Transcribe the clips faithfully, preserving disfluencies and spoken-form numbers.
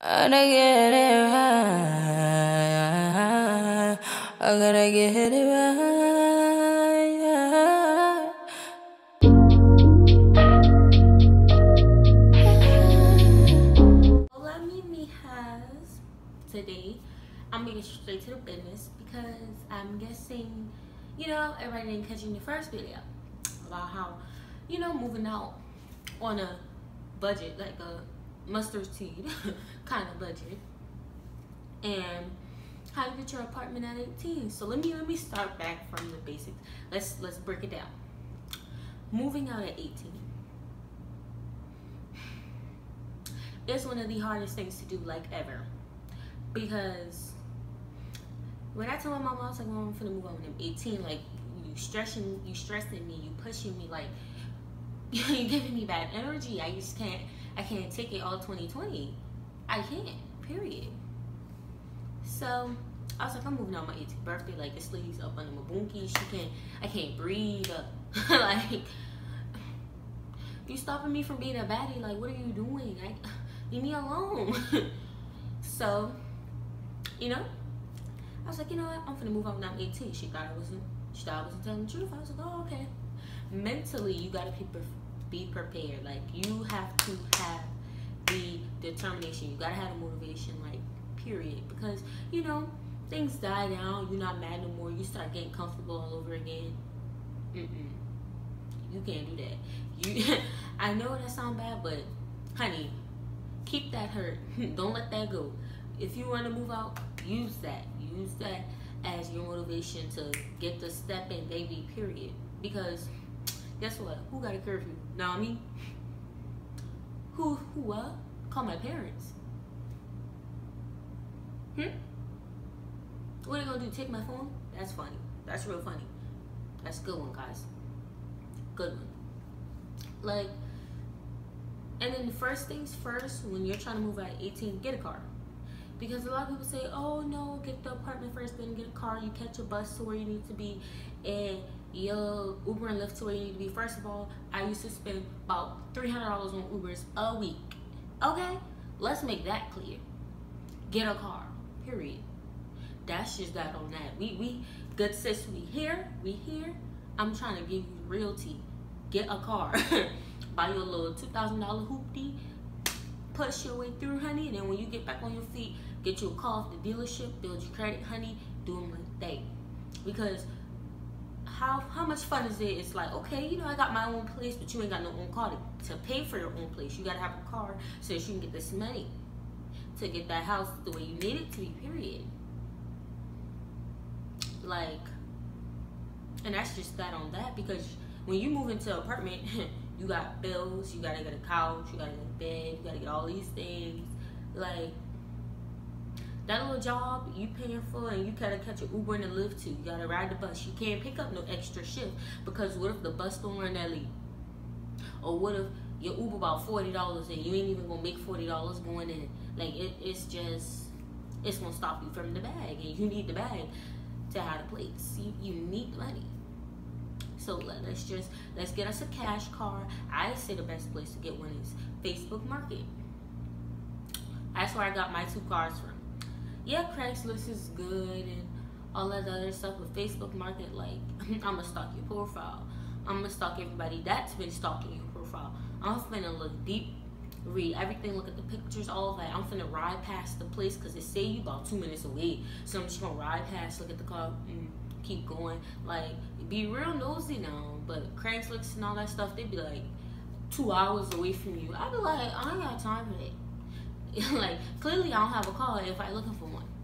I gotta get it right. I gotta get it right. Hola, mijas. Today, I'm gonna get straight to the business because I'm guessing, you know, everybody didn't catch in the first video about how, you know, moving out on a budget, like a mustard seed kind of budget, and how to get your apartment at eighteen. So let me let me start back from the basics. Let's let's break it down. Moving out at eighteen is one of the hardest things to do, like, ever, because when I told my mom I was like, "Well, I'm finna move out when I'm eighteen," like, you stressing, you stressing me, you pushing me, like, you giving me bad energy. I just can't, I can't take it all twenty twenty. I can't, period. So I was like, I'm moving out my eighteenth birthday. Like, this lady's up under my boonkie. She can't, I can't breathe. Like, you stopping me from being a baddie. Like, what are you doing? I, leave me alone. So, you know, I was like, you know what? I'm finna move out when I'm eighteen. She thought I wasn't, she thought I wasn't telling the truth. I was like, oh, okay. Mentally, you gotta be, be prepared. Like, you have to have the determination. You gotta have the motivation, like, period. Because, you know, things die down. You're not mad no more. You start getting comfortable all over again. Mm-mm. You can't do that. You, I know that sounds bad, but, honey, keep that hurt. Don't let that go. If you want to move out, use that. Use that as your motivation to get the step in, baby, period. Because guess what? Who got a curfew? Not me. Who, who, what? Call my parents. Hmm? What are they gonna do? Take my phone? That's funny. That's real funny. That's a good one, guys. Good one. Like, and then the first things first, when you're trying to move out at eighteen, get a car. Because a lot of people say, oh no, get the apartment first, then get a car. You catch a bus to where you need to be, and you'll Uber and Lyft to where you need to be. First of all, I used to spend about three hundred dollars on Ubers a week. Okay? Let's make that clear. Get a car, period. That's just that on that. We, we good sis, we here, we here. I'm trying to give you realty. Get a car. Buy you a little two thousand dollar hoopty. Push your way through, honey. And then when you get back on your feet, get you a call off the dealership. Build your credit, honey. Do them like that. Because how how much fun is it? It's like, okay, you know, I got my own place, but you ain't got no own car to, to pay for your own place. You got to have a car so that you can get this money to get that house the way you need it to be, period. Like, and that's just that on that, because when you move into an apartment, you got bills, you gotta get a couch, you gotta get a bed, you gotta get all these things. Like, that little job you paying for, and you gotta catch an Uber and a Lyft too. You gotta ride the bus. You can't pick up no extra shift, because what if the bus don't run that late? Or what if your Uber about forty dollars and you ain't even gonna make forty dollars going in? Like, it, it's just, it's gonna stop you from the bag, and you need the bag to have the place. You, you need the money. So let's just, let's get us a cash car. I say the best place to get one is Facebook Market. That's where I got my two cars from. Yeah, Craigslist is good and all that other stuff, but Facebook Market, like, I'm gonna stalk your profile. I'm gonna stalk everybody that's been stalking your profile. I'm finna look deep, read everything, look at the pictures, all of that. I'm finna ride past the place because it say you about two minutes away. So I'm just gonna ride past, look at the car, mm, keep going. Like, be real nosy now. But Craigslist and all that stuff, they be like two hours away from you. I be like, I ain't got time for that. Like, clearly I don't have a car if I looking for one.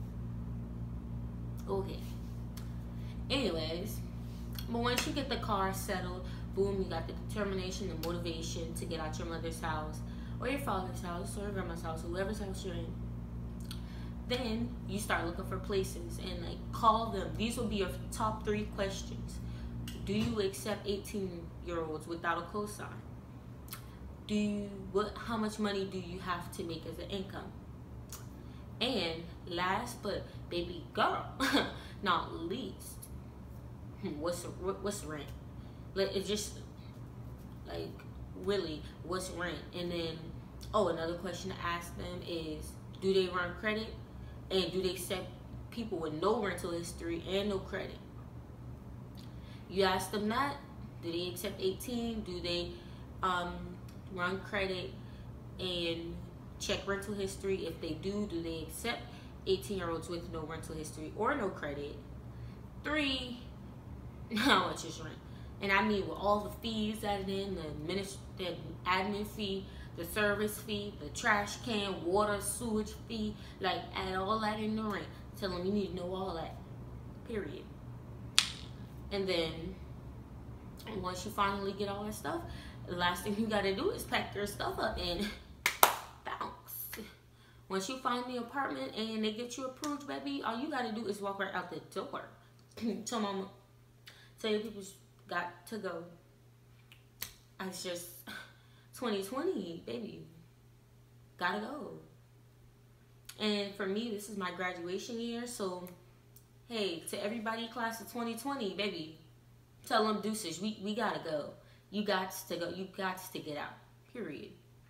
Okay. Anyways, but once you get the car settled, boom, you got the determination, the motivation to get out your mother's house, or your father's house, or your grandma's house, or whoever's house you're in. Then you start looking for places and, like, call them. These will be your top three questions. Do you accept eighteen year olds without a cosign? Do you, what, how much money do you have to make as an income? And last but baby girl, not least, what's what's rent? Like, it's just, like, really, what's rent? And then Oh, another question to ask them is, do they run credit? And do they accept people with no rental history and no credit? You ask them that. Do they accept eighteen? Do they um, run credit and check rental history? If they do, do they accept eighteen year olds with no rental history or no credit? Three, how much is rent? And I mean with all the fees added in, the, administ- the admin fee, the service fee, the trash can, water, sewage fee, like add all that in the rent. Tell them you need to know all that, period. And then once you finally get all that stuff, the last thing you gotta do is pack your stuff up and bounce. Once you find the apartment and they get you approved, baby, all you gotta do is walk right out the door. Tell mama, tell your people got to go. It's just twenty twenty, baby. Gotta go. And for me, this is my graduation year, so hey, to everybody class of twenty twenty, baby, tell them deuces, we, we gotta go. You got to go. You got to get out, period.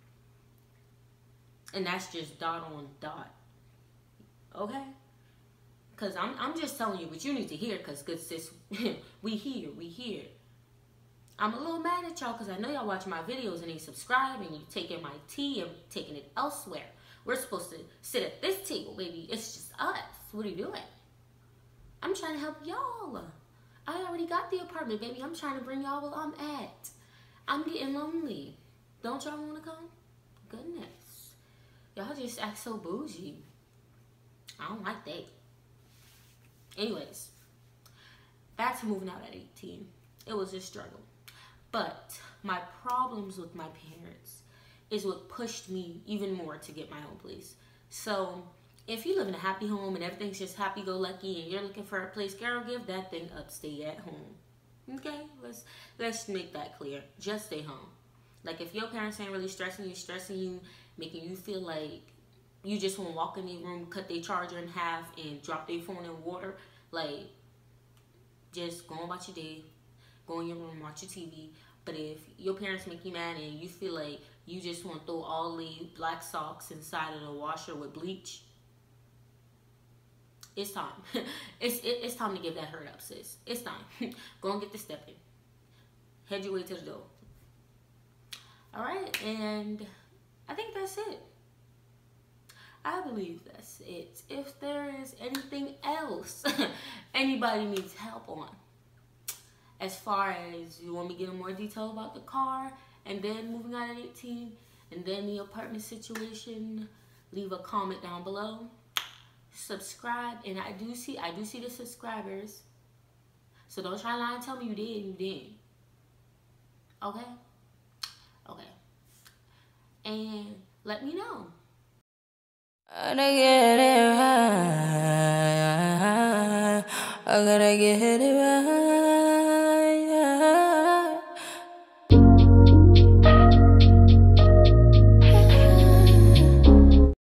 And that's just dot on dot. Okay? Because I'm, I'm just telling you what you need to hear, because good sis, we here, we here. I'm a little mad at y'all because I know y'all watch my videos and you subscribe and you taking my tea and taking it elsewhere. We're supposed to sit at this table, baby. It's just us. What are you doing? I'm trying to help y'all. I already got the apartment, baby. I'm trying to bring y'all where I'm at. I'm getting lonely. Don't y'all want to come? Goodness. Y'all just act so bougie. I don't like that. Anyways, back to moving out at eighteen. It was a struggle. But my problems with my parents is what pushed me even more to get my own place. So if you live in a happy home and everything's just happy-go-lucky and you're looking for a place, girl, give that thing up. Stay at home. Okay? Let's let's make that clear. Just stay home. Like, if your parents ain't really stressing you, stressing you, making you feel like you just want to walk in their room, cut their charger in half, and drop their phone in water, like, just go on about your day. Go in your room, watch your T V. But if your parents make you mad and you feel like you just want to throw all the black socks inside of the washer with bleach, it's time. it's it, it's time to give that hurt up, sis. It's time. Go and get the step in. Head your way to the door. All right, and I think that's it. I believe that's it. If there is anything else anybody needs help on, as far as you want me to get in more detail about the car, and then moving out at eighteen, and then the apartment situation, leave a comment down below. Subscribe, and I do see I do see the subscribers. So don't try to lie and tell me you did, you did. Okay? Okay. And let me know. I gotta get it right. I gotta get it right.